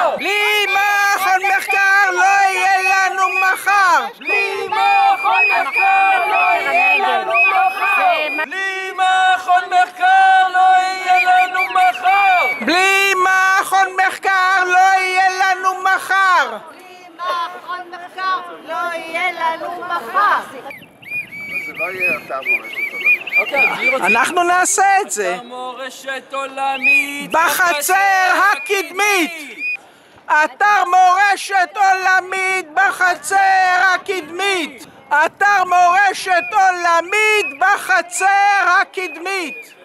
בלי מכון מחקר לא יהיה לנו מחר! בלי מכון מחקר לא יהיה לנו מחר! בלי מכון מחקר לא יהיה לנו מחר! בלי מכון מחקר לא יהיה לנו מחר! בלי מכון מחקר לא יהיה לנו מחר! זה לא יהיה אתר מורשת עולמית. אנחנו נעשה את זה אתר מורשת עולמית בחצר הקדמית! אתר מורשת עולמית בחצר הקדמית! אתר מורשת עולמית בחצר הקדמית!